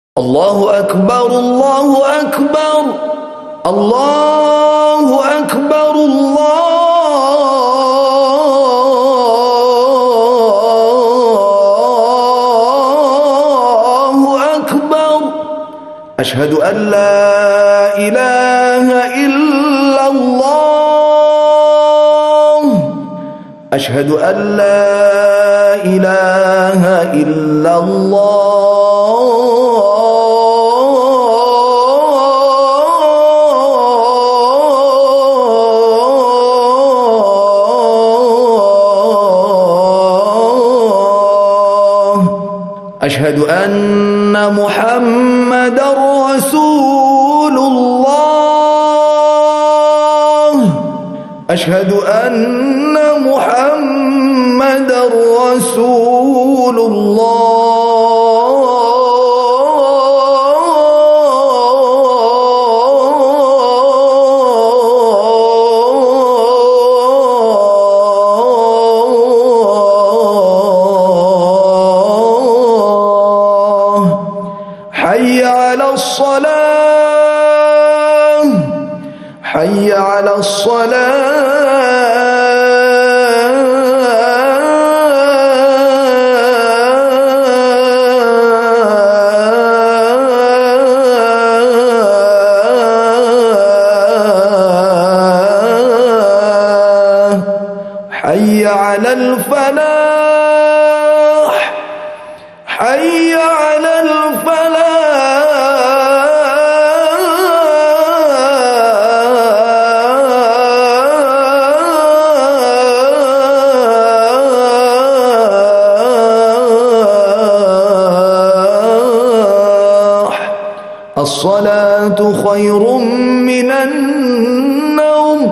الله أكبر الله أكبر الله أكبر الله أكبر. أشهد أن لا إله إلا الله. أشهد أن لا إله إلا الله. أشهد أن محمدا رسول الله. أشهد أن محمدا رسول الله. حي على الصلاة. حي على الصلاة. حي على الفلاح. حي على الفلاح. الصلاة خير من النوم.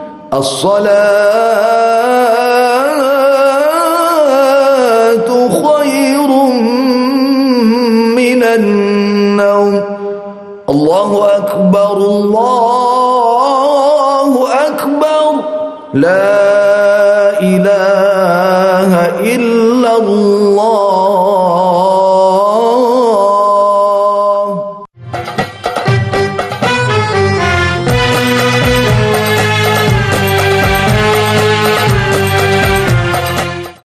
الصلاة خير من النوم. الله أكبر الله أكبر. لا